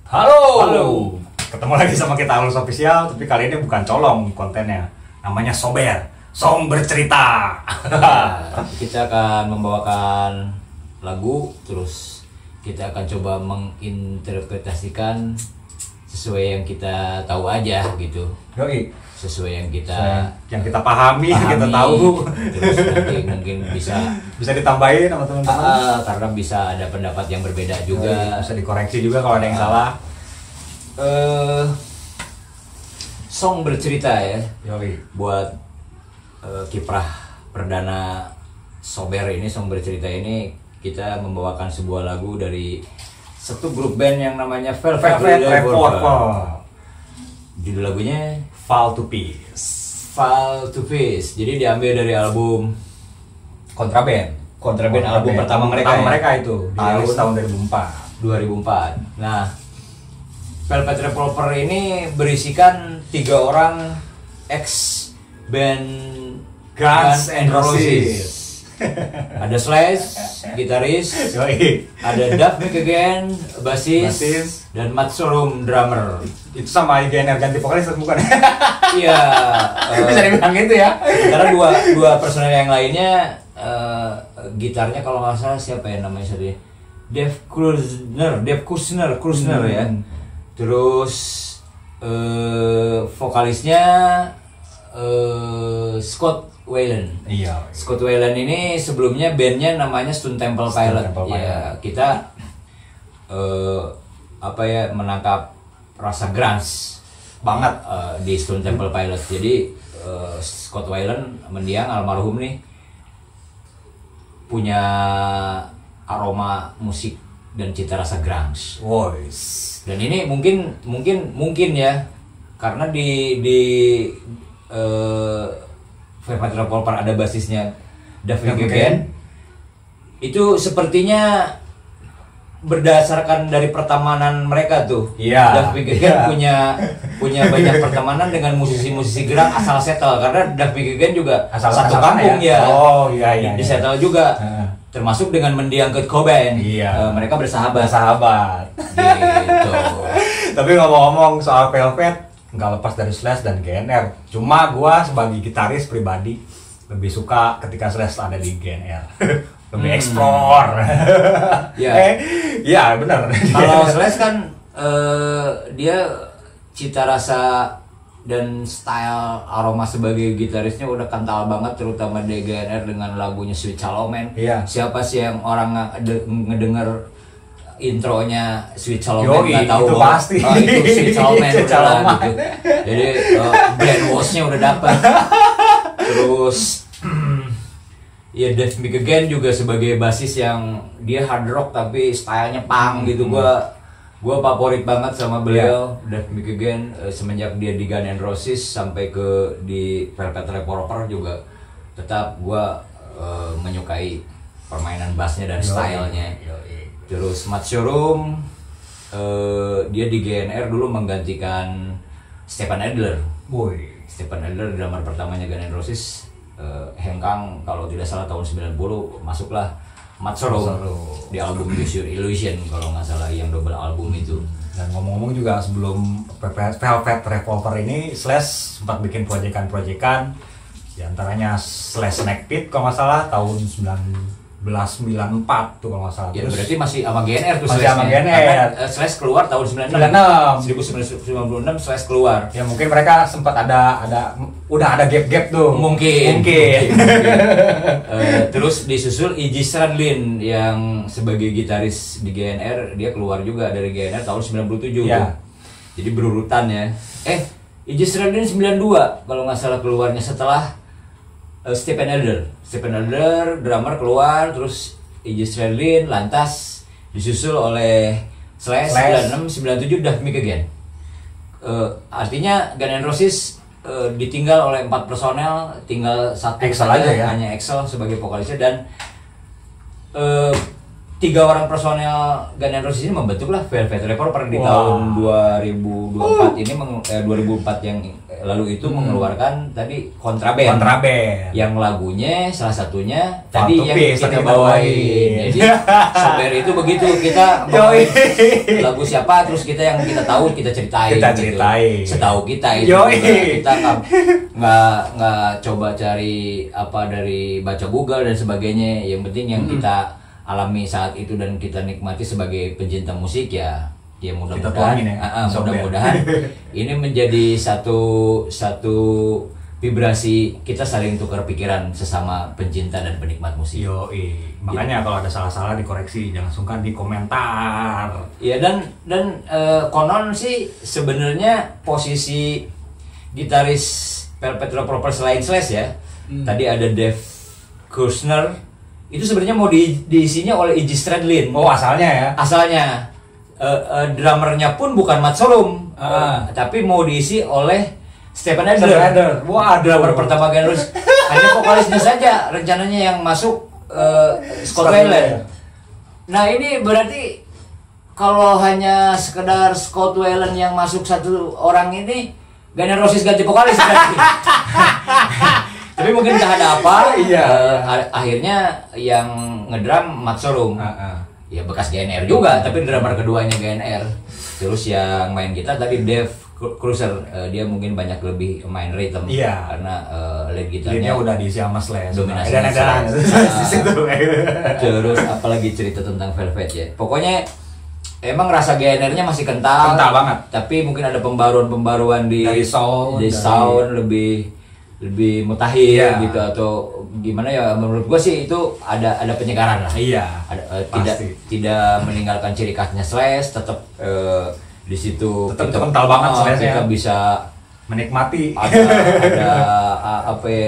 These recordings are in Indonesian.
Halo. Halo. Ketemu lagi sama kita Alus Official, tapi kali ini bukan colong kontennya. Namanya Sober, Song Bercerita. Kita akan membawakan lagu, terus kita akan coba menginterpretasikan sesuai yang kita tahu aja gitu. Yoi. Sesuai yang kita pahami, kita tahu. Terus nanti mungkin bisa ditambahin sama teman-teman. karena bisa ada pendapat yang berbeda juga. Bisa dikoreksi juga kalau ada yang salah. Song bercerita ya. Yoi. Buat kiprah perdana Sober ini, Song Bercerita ini, kita membawakan sebuah lagu dari satu grup band yang namanya Velvet Revolver. Judul lagunya Fall to Peace. Fall to Peace. Jadi diambil dari album Kontraband album pertama mereka. Mereka itu tahun 2004. 2004. Nah, Velvet Revolver ini berisikan 3 orang ex band Guns N' Roses. Ada Slash, gitaris. Yoi. Ada Duff McKagan, basis, dan Matt Sorum, drummer. Itu sama IGNR ganti vokalis bukan? Iya. Bisa dibilang gitu ya. Karena dua personel yang lainnya, gitarnya kalau nggak salah siapa ya namanya tadi? Dave Kushner ya. Terus vokalisnya Scott Weiland. Iya. Scott Weiland ini sebelumnya bandnya namanya Stone Temple Pilots. Ya, kita menangkap rasa grunge Banget. Di Stone Temple Pilots. Jadi Scott Weiland mendiang almarhum nih punya aroma musik dan cita rasa grunge. Voice. Dan ini mungkin ya, karena di Velvet Revolver ada basisnya Duff McKagan. Itu sepertinya berdasarkan dari pertemanan mereka tuh. Iya. Duff McKagan punya banyak pertemanan dengan musisi-musisi gerak asal Seattle, karena Duff McKagan juga satu kampung ya. Oh iya. Di Seattle juga. Termasuk dengan mendiang Kurt Cobain. Iya. Mereka bersahabat. Gitu. Tapi ngomong-ngomong soal Velvet, nggak lepas dari Slash dan GNR. Cuma gua sebagai gitaris pribadi lebih suka ketika Slash ada di GNR. Lebih explore. Ya. Iya benar. Kalau Slash kan dia cita rasa dan style aroma sebagai gitarisnya udah kental banget, terutama di GNR dengan lagunya Sweet Child O' Man. Iya. Siapa sih yang orang ngedenger intronya Sweet Child O' Man nggak tahu itu pasti. Itu Sweet Child O' Man Sweet Child O' Man. gitu. Jadi brainwash-nya udah dapat. Terus ya Duff McKagan juga sebagai basis yang dia hard rock tapi stylenya punk gitu. Gua favorit banget sama beliau. Duff McKagan semenjak dia di Guns N' Roses sampai di Velvet Revolver juga tetap gua menyukai permainan bassnya dan stylenya. Terus Matt Sorum dia di GNR dulu menggantikan Stephen Adler. Stephen Adler drummer pertamanya Guns N' Roses. Hengkang kalau tidak salah tahun 90 masuklah Matt Sorum di album Use Your Illusion kalau nggak salah, yang double album itu. Dan ngomong-ngomong juga sebelum Velvet Revolver ini Slash sempat bikin proyekan di antaranya Slash Snake Pit kalau nggak salah tahun 1994 tuh kalau nggak salah. Ya, Terus berarti masih sama GNR tuh. masih sama GNR. Karena Slash keluar tahun 1996 Slash keluar. Ya mungkin mereka sempat udah ada gap-gap tuh. Mungkin. Terus disusul Iggy Stradlin yang sebagai gitaris di GNR, dia keluar juga dari GNR tahun 97 Ya. tuh. Jadi berurutan ya. Iggy Stradlin 92 kalau nggak salah keluarnya setelah Stephen Adler drummer keluar, terus Iggy Stradlin, lantas disusul oleh Slash 96, 97 Duff McKagan. Artinya Guns N' Roses ditinggal oleh 4 personel, tinggal satu Axl saja aja ya. hanya Axl sebagai vokalisnya, dan 3 orang personel Guns N' Roses ini membentuklah Velvet Revolver di Wah. tahun 2024 ini 2004 yang lalu itu mengeluarkan tadi Kontraband. Yang lagunya salah satunya Fall tadi to yang Pieces kita tadi kita bawain. bawain. Jadi Sober itu begitu, kita bawain lagu siapa terus kita yang kita tahu kita ceritain. Kita gitu. ceritain. Setahu kita itu Yoi. juga. Kita nggak coba cari apa dari baca Google dan sebagainya. Yang penting yang kita alami saat itu dan kita nikmati sebagai pencinta musik ya Kita mudah-mudahan tuangin ya, Sober. mudah-mudahan ini menjadi satu vibrasi kita saling tukar pikiran sesama pencinta dan penikmat musik. Yoi. Makanya kalau ada salah-salah dikoreksi, jangan sungkan di komentar. Ya dan konon sih sebenarnya posisi gitaris Velvet Revolver selain Slash ya. Tadi ada Dave Kushner. Itu sebenarnya mau diisinya oleh Iggy Stradlin. Oh, asalnya ya. Asalnya drummernya pun bukan Matt Sorum, tapi mau diisi oleh Stephen Adler. Wah, Drummer pertama Guns N' Roses. Hanya vokalisnya saja rencananya yang masuk Scott Weiland. Nah ini berarti kalau hanya sekedar Scott Weiland yang masuk satu orang ini, Guns N' Roses ganti vokalis berarti. Tapi mungkin entah ada apa. Iya. Akhirnya yang ngedrum Matt Sorum. Ya bekas GNR juga, tapi drummer keduanya GNR. Terus yang main gitar tadi Dave Kushner, dia mungkin banyak lebih main rhythm. Iya. Karena lead Leadnya gitarnya udah diisi sama Slash. dominasi Dan Slash. di situ. Terus apalagi cerita tentang Velvet ya. Pokoknya emang rasa GNR-nya masih kental. Kental banget. Tapi mungkin ada pembaruan Dari sound, di dari- sound lebih mutakhir Iya. gitu atau gimana ya, menurut gua sih itu ada penyegaran lah. Iya. Ada pasti. tidak meninggalkan ciri khasnya Slash, tetap di situ Tetap kental banget Slash-nya. kita bisa Menikmati. ada apa ya,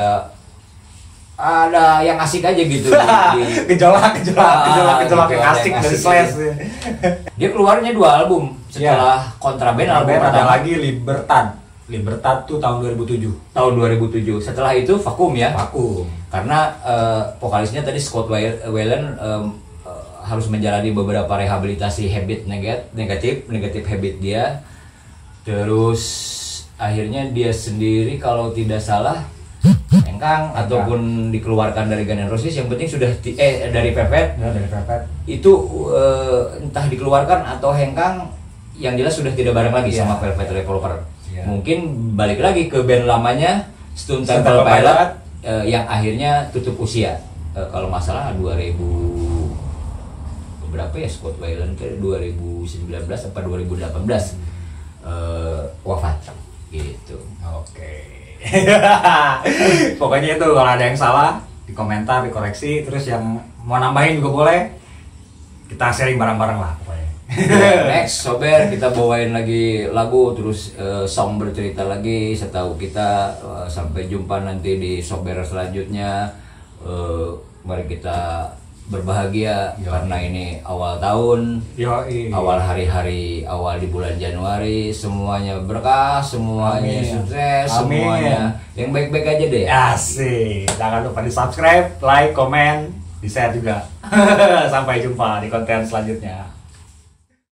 ada yang asik aja gitu di gejolak gitu, yang ada asik yang dari asik Slash. gitu. Dia keluarnya 2 album setelah Kontraband album Ada pertama lagi Libertad tuh tahun 2007. tahun 2007. Setelah itu Vacuum ya. Vacuum. Karena vokalisnya tadi Scott Weiland harus menjalani beberapa rehabilitasi habit negatif habit dia. Terus akhirnya dia sendiri kalau tidak salah hengkang ataupun dikeluarkan dari Guns N' Roses. Yang penting sudah dari Velvet Ya, dari Velvet. itu entah dikeluarkan atau hengkang, yang jelas sudah tidak bareng lagi Iya. sama Velvet Revolver. Iya. Mungkin balik lagi ke band lamanya Stone Temple Temple Pilot Pilot. yang akhirnya tutup usia. Kalau masalah 2000 berapa ya, Scott Weiland ke 2019 apa 2018 wafat gitu. Oke. Pokoknya itu, kalau ada yang salah di komentar, dikoreksi, terus yang mau nambahin juga boleh. Kita sharing bareng-bareng lah pokoknya. Next Sober kita bawain lagi lagu, terus song bercerita lagi. Setahu kita sampai jumpa nanti di Sober selanjutnya. Mari kita berbahagia. Yoi. Karena ini awal tahun, Yoi. awal hari-hari awal di bulan Januari, semuanya berkah, semuanya Amin. sukses, Amin. semuanya yang baik-baik aja deh. Asik. Jangan lupa di subscribe, like, komen, di share juga. Sampai jumpa di konten selanjutnya.